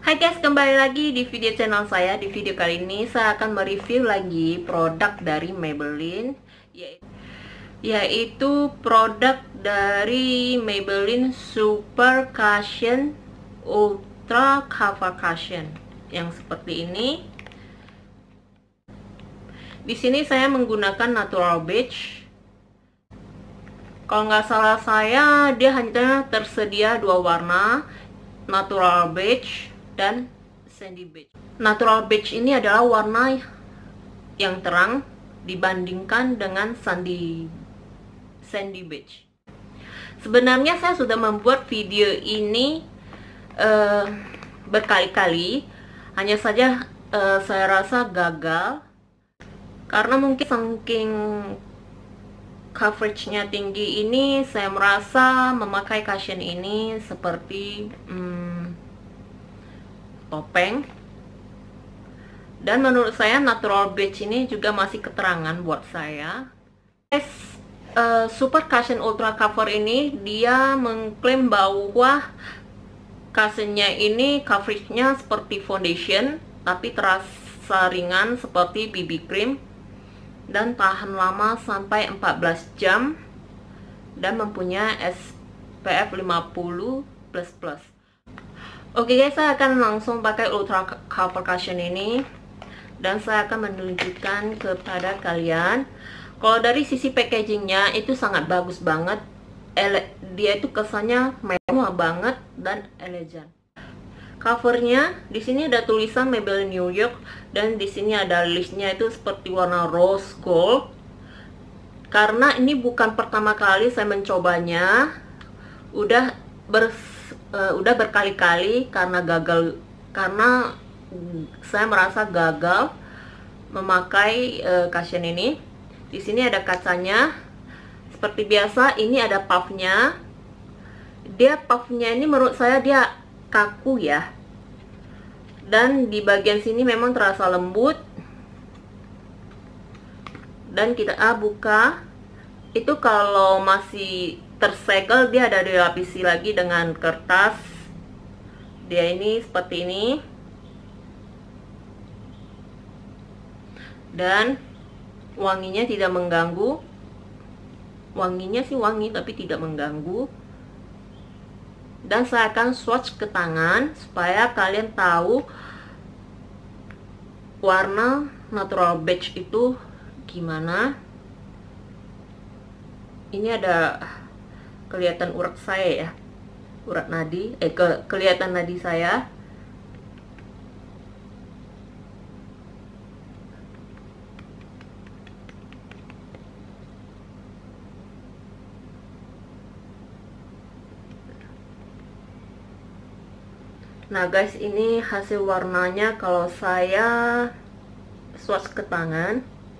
Hai guys, kembali lagi di video channel saya. Di video kali ini saya akan mereview lagi produk dari Maybelline, yaitu produk dari Maybelline Super Cushion Ultra Cover Cushion yang seperti ini. Di sini saya menggunakan Natural Beige. Kalau nggak salah saya, dia hanya tersedia dua warna, Natural Beige dan Sandy Beige. Natural Beige ini adalah warna yang terang dibandingkan dengan Sandy Beige. Sebenarnya saya sudah membuat video ini berkali-kali, hanya saja saya rasa gagal karena mungkin saking coveragenya tinggi ini, saya merasa memakai cushion ini seperti topeng. Dan menurut saya Natural Beige ini juga masih keterangan buat saya. Super Cushion Ultra Cover ini dia mengklaim bahwa cushionnya ini coveragenya seperti foundation, tapi terasa ringan seperti BB cream dan tahan lama sampai 14 jam dan mempunyai SPF 50++. Oke guys, saya akan langsung pakai Ultra Cover Cushion ini dan saya akan menunjukkan kepada kalian. Kalau dari sisi packagingnya itu sangat bagus banget. Dia itu kesannya mewah banget dan elegan. Covernya di sini ada tulisan Maybelline New York dan di sini ada listnya itu seperti warna rose gold. Karena ini bukan pertama kali saya mencobanya, udah berkali-kali karena saya merasa gagal memakai cushion ini. Di sini ada kacanya. Seperti biasa, ini ada puffnya. Puffnya ini menurut saya dia kaku ya. Dan di bagian sini memang terasa lembut. Dan kita buka. Itu kalau masih tersegel, dia ada dilapisi lagi dengan kertas. Dia ini seperti ini. Dan wanginya tidak mengganggu. Wanginya sih wangi tapi tidak mengganggu. Dan saya akan swatch ke tangan supaya kalian tahu warna Natural Beige itu gimana. Ini ada kelihatan urat saya ya, urat nadi, kelihatan nadi saya. Nah guys, ini hasil warnanya kalau saya swatch ke tangan.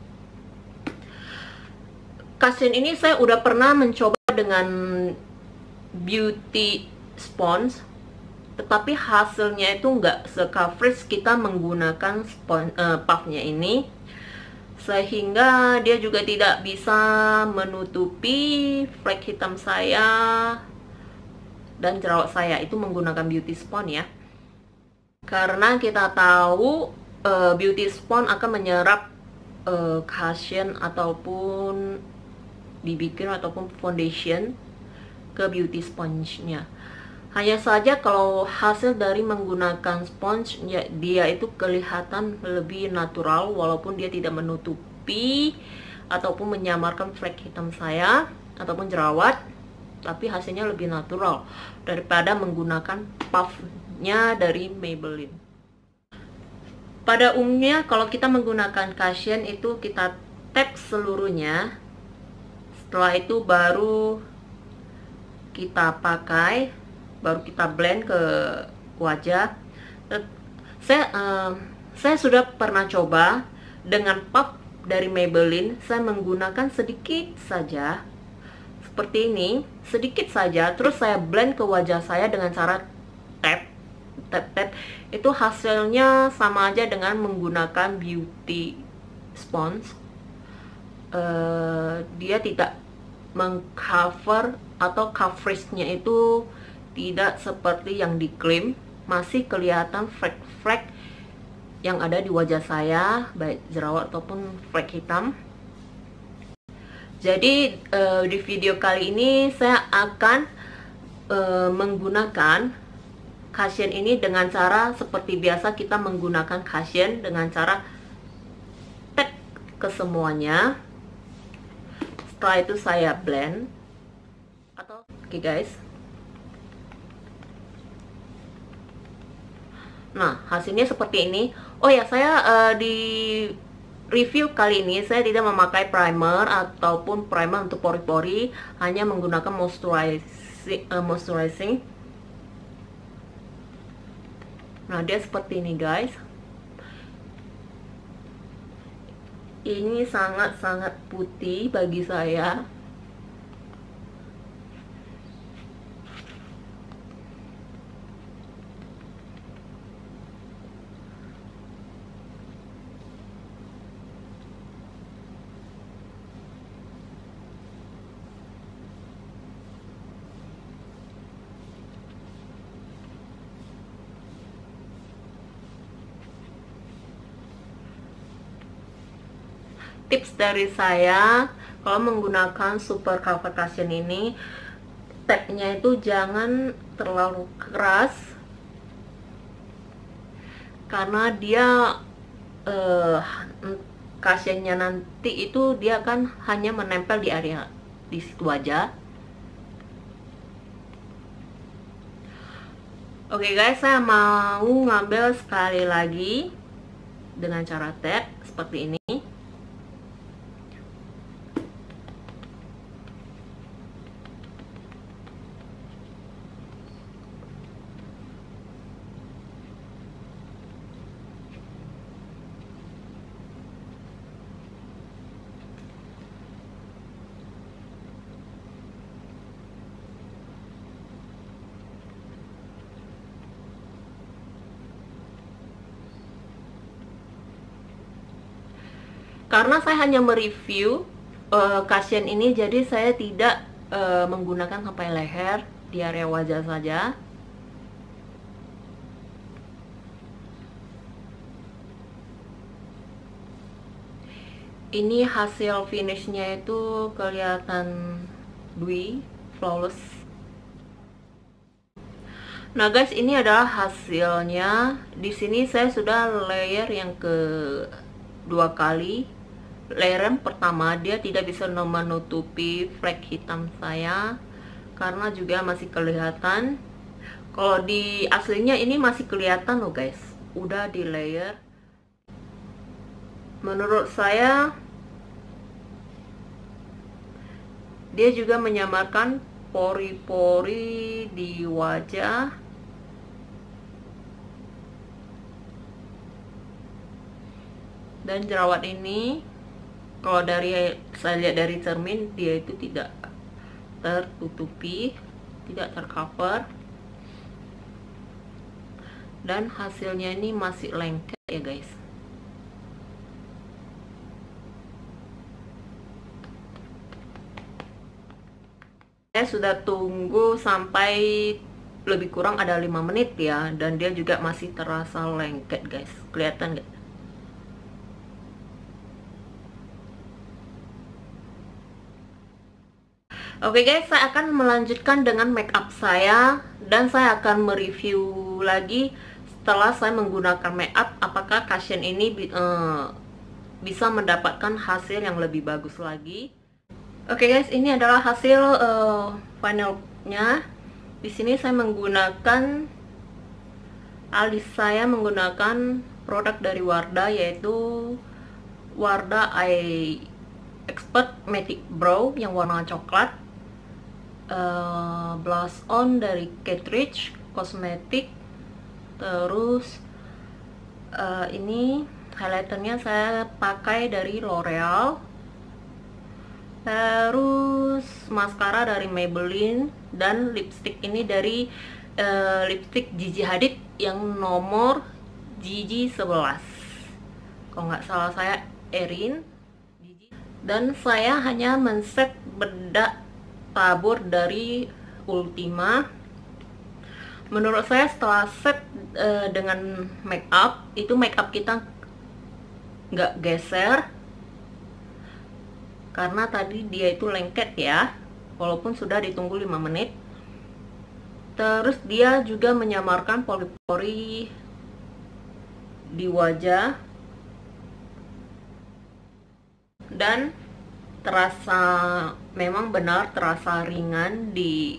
Cushion ini saya udah pernah mencoba dengan beauty sponge, tetapi hasilnya itu nggak se-coverage kita menggunakan puffnya ini, sehingga dia juga tidak bisa menutupi flek hitam saya dan jerawat saya itu menggunakan beauty sponge ya. Karena kita tahu beauty sponge akan menyerap cushion ataupun BB cream ataupun foundation ke beauty sponge-nya. Hanya saja kalau hasil dari menggunakan sponge ya, dia itu kelihatan lebih natural walaupun dia tidak menutupi ataupun menyamarkan flek hitam saya ataupun jerawat, tapi hasilnya lebih natural daripada menggunakan puffnya dari Maybelline. Pada umumnya kalau kita menggunakan cushion itu kita tap seluruhnya. Setelah itu baru kita pakai, baru kita blend ke wajah. Saya sudah pernah coba dengan puff dari Maybelline. Saya menggunakan sedikit saja seperti ini, sedikit saja, terus saya blend ke wajah saya dengan cara tap. Itu hasilnya sama aja dengan menggunakan beauty sponge. Dia tidak mengcover atau coveragenya itu tidak seperti yang diklaim masih kelihatan flek-flek yang ada di wajah saya, baik jerawat ataupun flek hitam. Jadi di video kali ini saya akan menggunakan cushion ini dengan cara seperti biasa kita menggunakan cushion, dengan cara tap ke semuanya. Setelah itu saya blend atau oke guys. Nah, hasilnya seperti ini. Oh ya, saya di review kali ini saya tidak memakai primer ataupun primer untuk pori-pori, hanya menggunakan moisturizing. Nah, dia seperti ini guys. Ini sangat-sangat putih bagi saya. Tips dari saya, kalau menggunakan super cover cushion ini, tapnya itu jangan terlalu keras, karena dia cushionnya nanti itu dia kan hanya menempel di area di situ aja. Oke guys, saya mau ngambil sekali lagi dengan cara tap seperti ini. Karena saya hanya mereview cushion ini, jadi saya tidak menggunakan sampai leher, di area wajah saja. Ini hasil finishnya itu kelihatan dewy, flawless. Nah guys, ini adalah hasilnya. Di sini saya sudah layer yang kedua kali. Layer yang pertama dia tidak bisa menutupi flek hitam saya, karena juga masih kelihatan. Kalau di aslinya ini masih kelihatan loh guys, udah di layer. Menurut saya dia juga menyamarkan pori-pori di wajah. Dan jerawat ini, kalau dari saya lihat dari cermin, dia itu tidak tertutupi, tidak tercover, dan hasilnya ini masih lengket ya guys. Saya sudah tunggu sampai lebih kurang ada 5 menit ya, dan dia juga masih terasa lengket guys. Kelihatan nggak? Oke guys, saya akan melanjutkan dengan make up saya, dan saya akan mereview lagi setelah saya menggunakan make up, apakah cushion ini bisa mendapatkan hasil yang lebih bagus lagi. Oke guys, ini adalah hasil finalnya. Di sini saya menggunakan alis, saya menggunakan produk dari Wardah, yaitu Wardah Eye Expert Matic Brow yang warna coklat. Blush on dari Catrice Cosmetic. Terus ini highlighternya saya pakai dari L'Oreal. Terus maskara dari Maybelline, dan lipstick ini dari lipstick Gigi Hadid yang nomor Gigi 11, kalau nggak salah saya Erin. Dan saya hanya men-set bedak tabur dari Ultima. Menurut saya setelah set dengan make up, itu make up kita nggak geser, karena tadi dia itu lengket ya, walaupun sudah ditunggu 5 menit. Terus dia juga menyamarkan pori-pori di wajah, dan terasa, memang benar terasa ringan di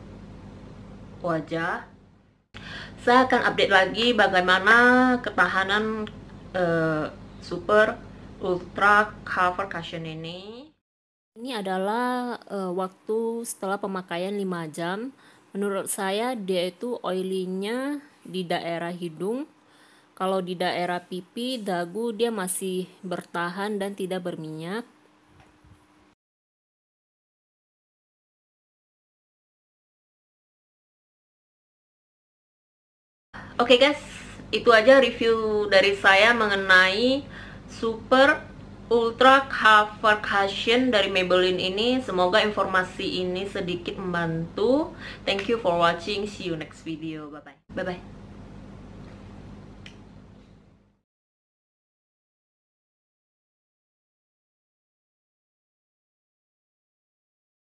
wajah. Saya akan update lagi bagaimana ketahanan Super Ultra Cover Cushion ini. Ini adalah waktu setelah pemakaian 5 jam. Menurut saya dia itu oily-nya di daerah hidung. Kalau di daerah pipi, dagu dia masih bertahan dan tidak berminyak. Oke guys, itu aja review dari saya mengenai Super Ultra Cover Cushion dari Maybelline ini. Semoga informasi ini sedikit membantu. Thank you for watching. See you next video. Bye bye. Bye bye.